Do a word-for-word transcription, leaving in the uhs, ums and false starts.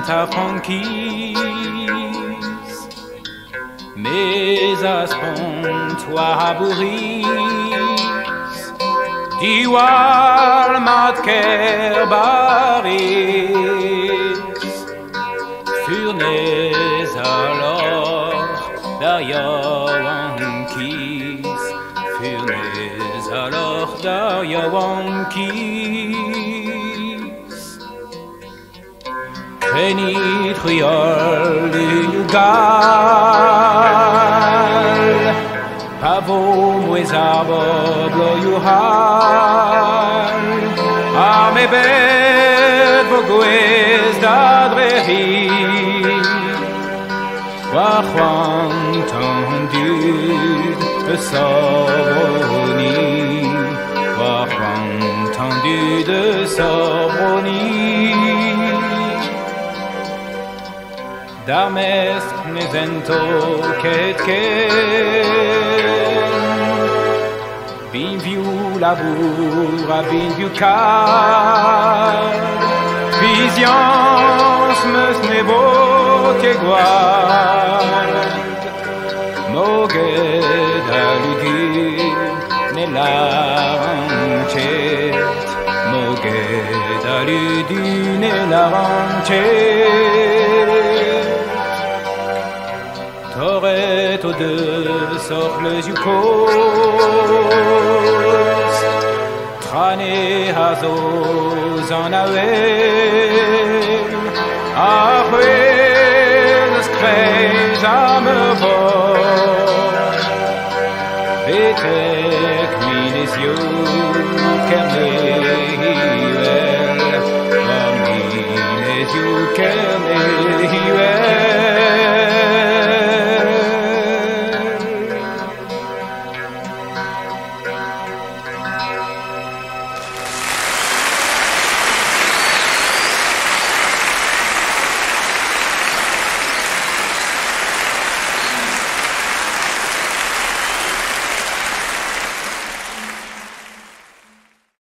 ta franquise. Mes aspons toi aburrissent, diwal mat ker baris. Furnez alors d'Aryawankis, furnez alors d'Aryawankis. Kreni triol yugal, pavo muezabo bloyuhal, arme bed voguez d'adrehi, wachwang tendu de Sorboni, wachwang tendu de Sorboni. Dames nezento ketken, bin viu labour a bin viu kar, visions meus nebo ke guard, moged aludir ne larantet, moged aludir ne larantet. Toret aux deux socles du cos, trané hazos en avel, ahouel screj à me voir, vetek minesio kernehivel, minesio kernehivel.